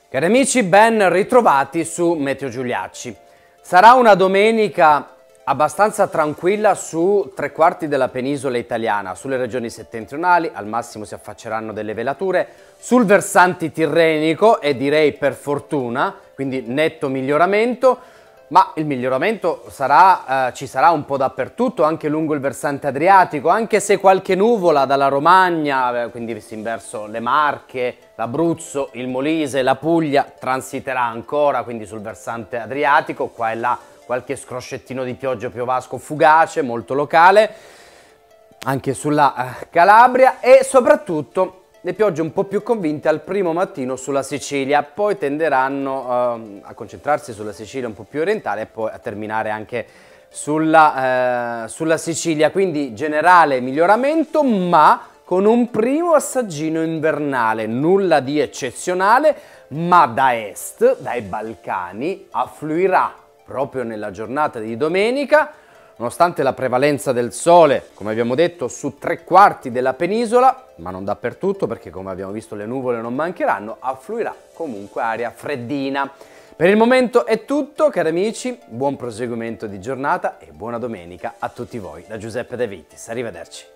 Cari amici, ben ritrovati su Meteo Giuliacci. Sarà una domenica abbastanza tranquilla su 3/4 della penisola italiana, sulle regioni settentrionali, al massimo si affacceranno delle velature, sul versante tirrenico e direi per fortuna, quindi netto miglioramento, ma il miglioramento ci sarà un po' dappertutto, anche lungo il versante adriatico, anche se qualche nuvola dalla Romagna, quindi verso le Marche, l'Abruzzo, il Molise, la Puglia, transiterà ancora, quindi sul versante adriatico, qua e là qualche scroscettino di pioggia piovasco fugace, molto locale, anche sulla Calabria e soprattutto le piogge un po' più convinte al primo mattino sulla Sicilia, poi tenderanno a concentrarsi sulla Sicilia un po' più orientale e poi a terminare anche sulla Sicilia, quindi generale miglioramento ma con un primo assaggino invernale, nulla di eccezionale, ma da est, dai Balcani, affluirà proprio nella giornata di domenica, nonostante la prevalenza del sole, come abbiamo detto, su 3/4 della penisola, ma non dappertutto perché come abbiamo visto le nuvole non mancheranno, affluirà comunque aria freddina. Per il momento è tutto, cari amici, buon proseguimento di giornata e buona domenica a tutti voi da Giuseppe De Vittis. Arrivederci.